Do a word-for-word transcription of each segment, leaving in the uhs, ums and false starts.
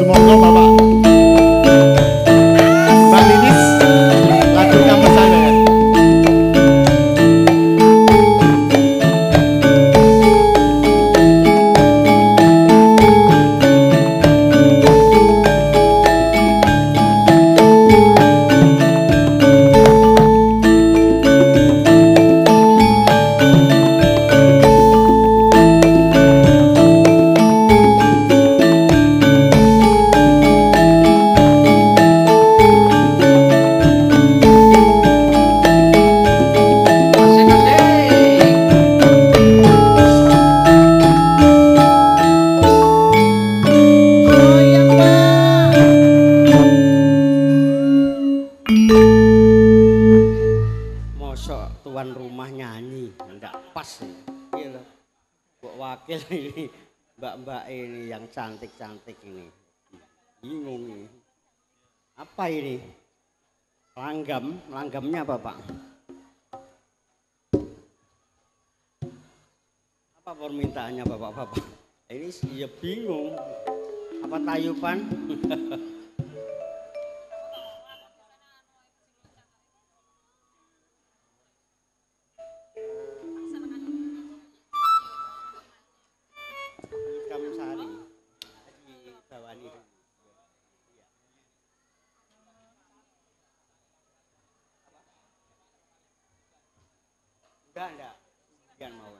Sumangga Bapak Mbak Lilis lagu Kampersangan. Ini mbak-mbak ini yang cantik-cantik ini bingung ini apa ini langgam langgamnya apa Pak apa permintaannya bapak-bapak ini ya bingung apa tayupan enggak enggak jangan mau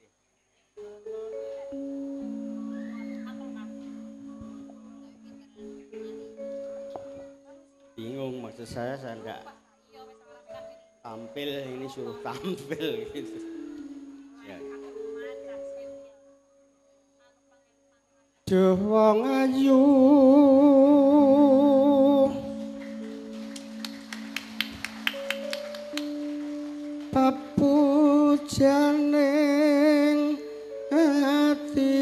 bingung maksud saya saya enggak tampil ini suruh tampil gitu ya. Duh wong ayu janing hati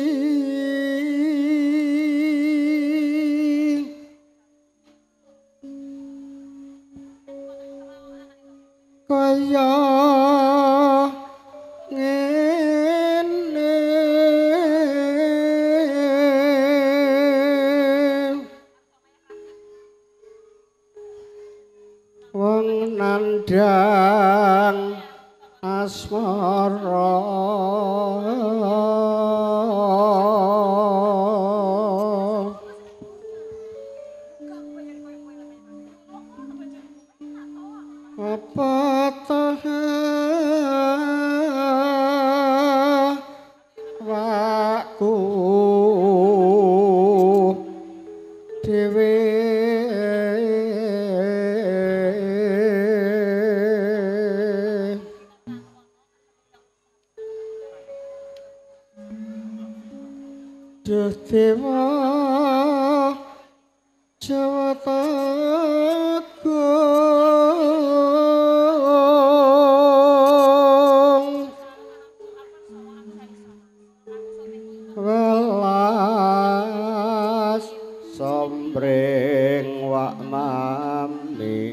kaya ngene wong nandang asmara apa tahawaku dewe Duh dewa Jawa Agung welas sombreng wak mami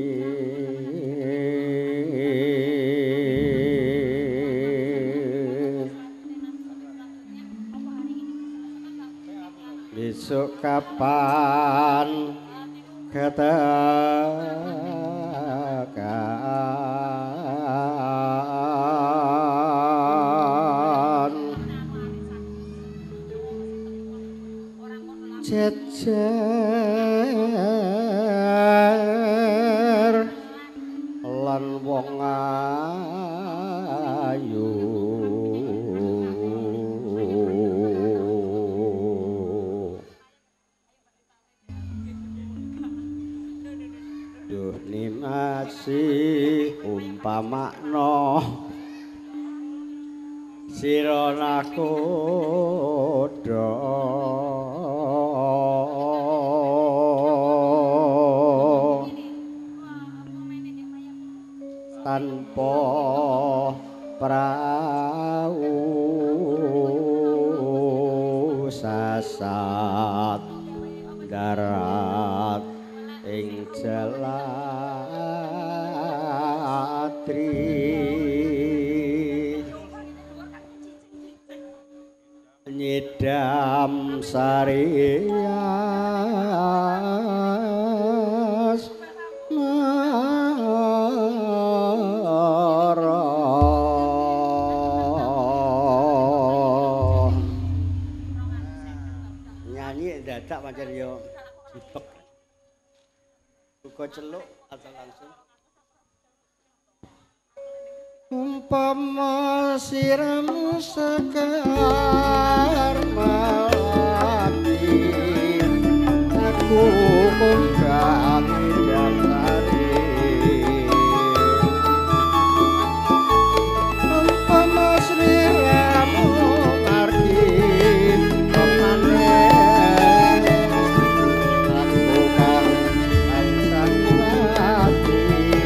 besok kapan katakan jejer lan wong ayu duh ni masih umpamakno sira nakoda tanpa prau sasat darat ing jelatri nyedap samsarias nyanyi dadak pancen yo dibek uga celuk atau langsung umpama siramu sekar melati aku kembang dasari umpama siramu ngerti kemane aku kang tansah mati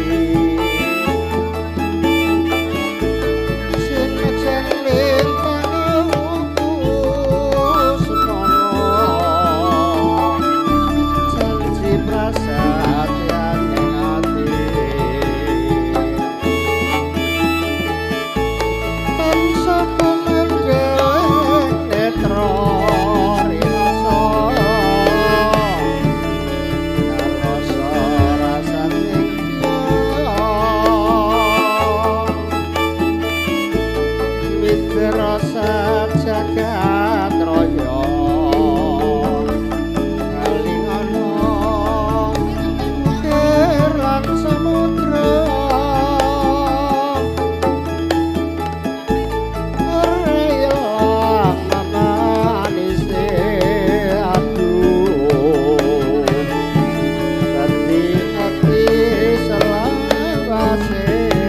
rasa jagat raya kalingana keran samudra relang manise aduh hati-hati selawase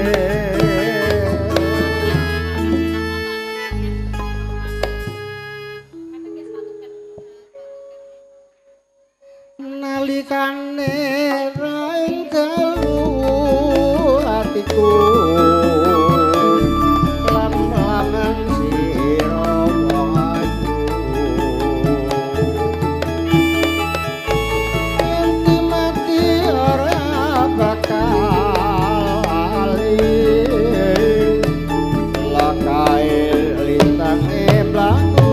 nalikane raing dalu atiku lam-laman sira wong ayu enti mati ora bakal ali lakae lintange mlaku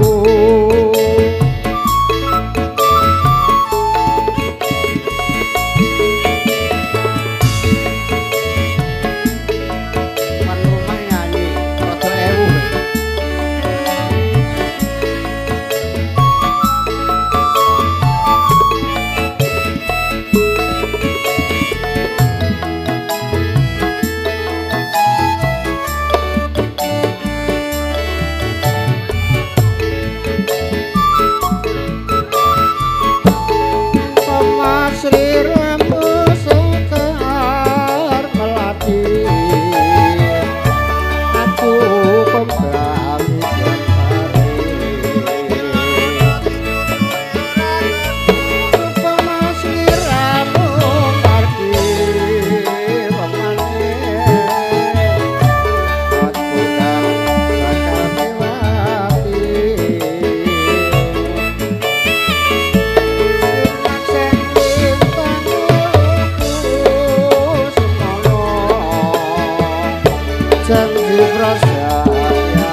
janji prasaja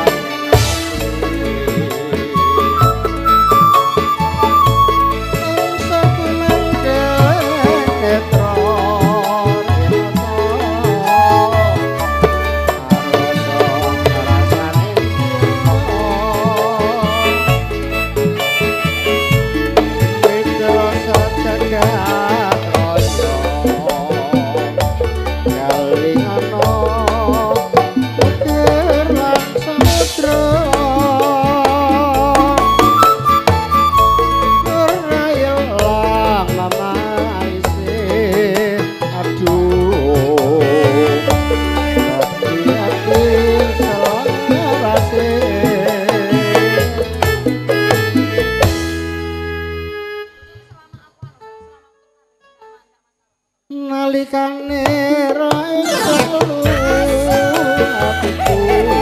sapu mendeng netra nalikane raing dalu atiku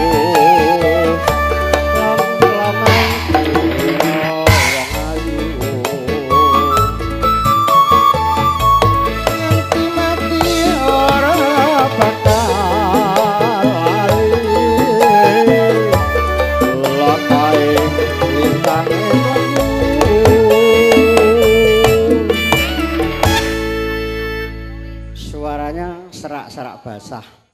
lam-laman sira wong ayu enti mati ora bakal ali lakae lintang caranya serak-serak basah.